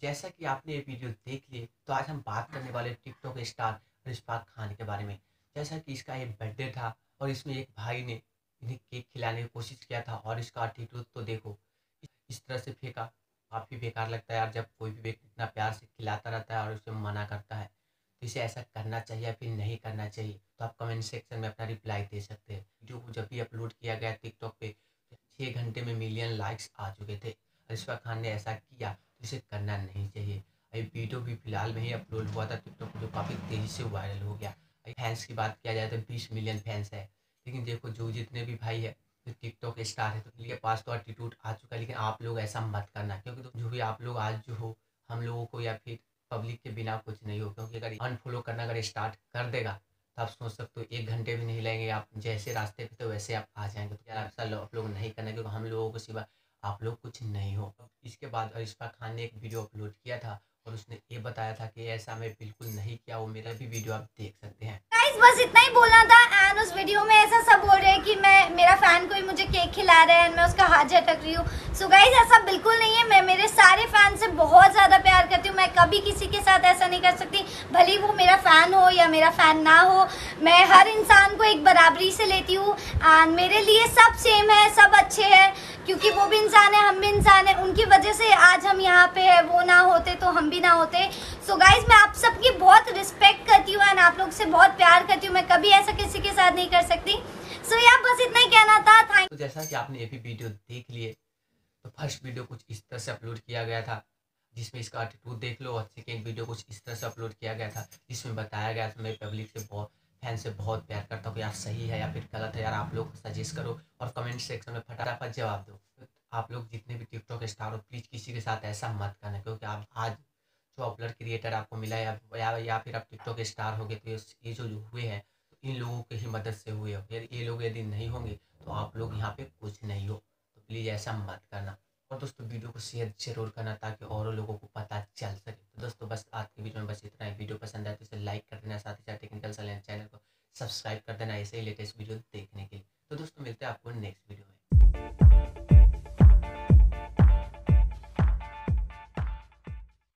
जैसा कि आपने ये वीडियो देख लिए, तो आज हम बात करने वाले टिकटॉक स्टार रिशफात खान के बारे में। जैसा कि इसका एक बर्थडे था और इसमें एक भाई ने इन्हें केक खिलाने की कोशिश किया था और इसका एटीट्यूड तो देखो, इस तरह से फेंका। काफ़ी बेकार लगता है यार, जब कोई भी व्यक्ति इतना प्यार से खिलाता रहता है और उसे मना करता है, तो इसे ऐसा करना चाहिए या फिर नहीं करना चाहिए। तो आप कमेंट सेक्शन में अपना रिप्लाई दे सकते हैं। वीडियो को जब भी अपलोड किया गया टिकटॉक पे, 6 घंटे में मिलियन लाइक्स आ चुके थे। रिशफात खान ने ऐसा किया तो इसे करना नहीं चाहिए। ये वीडियो भी फिलहाल में ही अपलोड हुआ था टिकटॉक पर, जो काफ़ी तेज़ी से वायरल हो गया। फैंस की बात किया जाए तो 20 मिलियन फैंस है। लेकिन देखो, जो जितने भी भाई है जो टिकटॉक स्टार है, तो इनके पास तो एटीट्यूड आ चुका है। लेकिन आप लोग ऐसा मत करना, क्योंकि तो जो भी आप लोग आज जो हो, हम लोगों को या फिर पब्लिक के बिना कुछ नहीं हो। क्योंकि अगर अनफॉलो करना अगर स्टार्ट कर देगा, तो आप सोच सकते हो 1 घंटे भी नहीं लगेंगे, आप जैसे रास्ते पे थे वैसे आप आ जाएंगे। तो यार ऐसा आप लोग नहीं करना, क्योंकि हम लोगों को सिवा आप लोग कुछ नहीं हो। इसके बाद रिशफात खान ने एक वीडियो अपलोड किया था और उसने ये बताया था कि ऐसा मैं बिल्कुल नहीं किया। वो मेरा भी वीडियो आप देख सकते हैं। गाइस बस इतना ही बोलना था। एंड उस वीडियो में ऐसा सब बोल रहे हैं कि मेरा फैन कोई मुझे केक खिला रहा है, मैं उसका हाथ झटक रही हूँ। सो गाइस ऐसा बिल्कुल नहीं है। मैं मेरे सारे फैन से बहुत ज़्यादा प्यार करती हूँ। मैं कभी किसी के साथ ऐसा नहीं कर सकती, भले वो मेरा फ़ैन हो या मेरा फ़ैन ना हो। मैं हर इंसान को एक बराबरी से लेती हूँ एंड मेरे लिए सब सेम है, सब अच्छे हैं, क्योंकि वो भी इंसान है, हम भी इंसान है। उनकी वजह से आज हम यहाँ पे है, वो ना होते तो हम भी ना होते। सो गाइज मैं आप सबकी बहुत रिस्पेक्ट करती हूँ एंड आप लोग से बहुत प्यार करती हूँ। मैं कभी ऐसा किसी के साथ नहीं कर सकती। सो यार बस इतना ही कहना था। थैंक तो जैसा कि आपने ये भी वीडियो देख लिए, तो फर्स्ट वीडियो कुछ इस तरह से अपलोड किया गया था, जिसमें इसका एटीट्यूड देख लो। और सेकेंड वीडियो कुछ इस तरह से अपलोड किया गया था, जिसमें बताया गया था मैं पब्लिक से बहुत फैन से बहुत प्यार करता हूँ। यार सही है या फिर गलत है, यार आप लोग सजेस्ट करो और कमेंट सेक्शन में फटाफट जवाब दो। आप लोग जितने भी टिकटॉक स्टार हो, प्लीज़ किसी के साथ ऐसा मत करना, क्योंकि आप आज जो पॉपुलर क्रिएटर आपको मिला या फिर आप टिकटॉक स्टार हो गए, तो ये जो हुए हैं, तो इन लोगों की ही मदद से हुए हो। ये लोग यदि नहीं होंगे तो आप लोग यहाँ पे कुछ नहीं हो। तो प्लीज़ ऐसा मत करना। और दोस्तों, वीडियो को शेयर जरूर करना ताकि और लोगों को पता चल सके। तो दोस्तों, बस आज के वीडियो में बस इतना ही। वीडियो पसंद आए तो इसे लाइक कर देना, साथ ही साथ टेक्निकल सैलेंट चैनल को सब्सक्राइब कर देना ऐसे ही लेटेस्ट वीडियो देखने के लिए। तो दोस्तों, मिलते हैं आपको नेक्स्ट वीडियो में।